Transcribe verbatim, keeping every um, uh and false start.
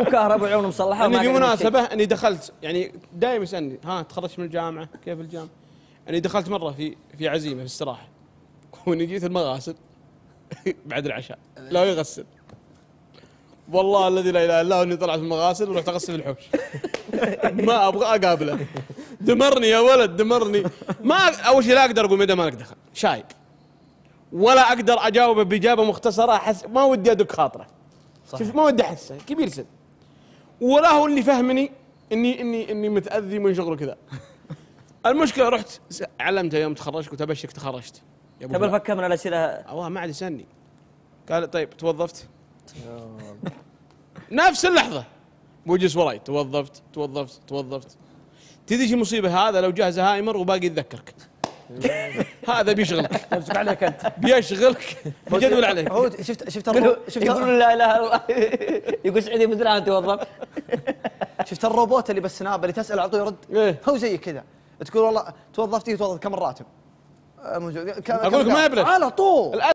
عيون كهرباء وعيون مصلحه. اني بمناسبه اني دخلت يعني دائما يسالني ها تخرجت من الجامعه كيف الجامعه؟ اني دخلت مره في في عزيمه في استراحه واني جيت المغاسل بعد العشاء لا يغسل. والله الذي لا اله الا هو اني طلعت من المغاسل ورحت اغسل الحوش. ما ابغى اقابله. دمرني يا ولد دمرني. ما اول شيء لا اقدر اقول مدى مالك دخل شايب ولا اقدر اجاوبه باجابه مختصره. احس ما ودي ادق خاطره. شوف ما ودي احسه كبير سن ولا هو اللي فهمني اني اني اني متاذي من شغله كذا. المشكله رحت علمته يوم تخرجت قلت ابشرك تخرجت يا ابو قبل فكر من الاسئله. الله ما عاد يسالني. قال طيب توظفت؟ نفس اللحظه بوجس وراي توظفت توظفت توظفت. تدري ايش المصيبه؟ هذا لو جاه زهايمر وباقي يتذكرك. هذا بيشغلك يمسك عليك انت بيشغلك بيجدول عليك. هو شفت شفت الرو... شفت يقول لا اله الا الله. يقول سعيد بن زرعه توظف. شفت الروبوت اللي بالسناب اللي تسال على طول يرد. إيه؟ هو زي كذا تقول والله توظفتي توظف كم الراتب؟ موجود اقول لك ما يبلغ على طول.